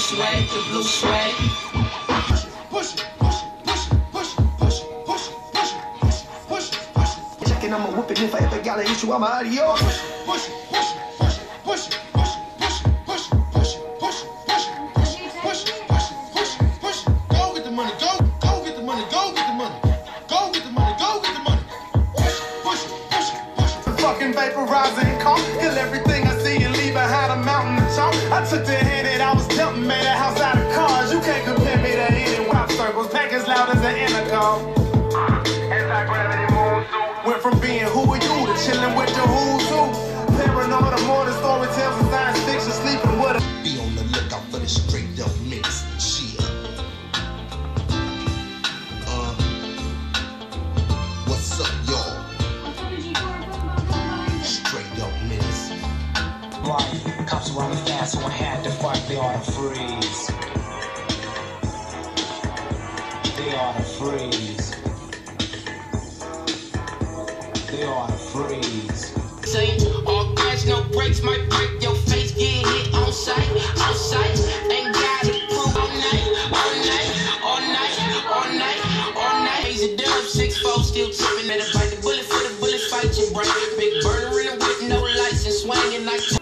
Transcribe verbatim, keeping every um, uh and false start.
swag, the blue swag. Push it, push it, push it, push it, push it, push it, push it, push it, push it, push it. Checking, I'ma whip it if I ever got an issue, I'm out of yours. Push it, push it, push it, push it, push it, push it, push it, push it, push it, push it, push it, push it, push it, push it, push it. Go get the money, go, go get the money, go get the money, go get the money, go get the money. Push it, push it, push it, push it. The fucking vaporizer and calm, kill everything I see and leave behind a mountain of chalk. I took the hand that I was tempting, made a house out of cars. You can't compare me to any wild circles, pack as loud as an intercom. Anti-gravity moon suit. Went from being who are you to chilling with the who's who. Paranoid of more than story tales and science fiction, sleeping with a. Be on the lookout for the straight up minutes. Shit. Uh, what's up, y'all? Straight up minutes. Right, cops running fast, so I had to fight. They ought to freeze. They ought to freeze. They ought to freeze. Say, all gas, no brakes, might break your face, get hit on sight, on sight. Ain't got to prove all night, all night, all night, all night, all night. Easy dub, six four, still tipping at a bite. The bullet for the bullet, fight your brain. Big burner in the whip, no lights and swinging like.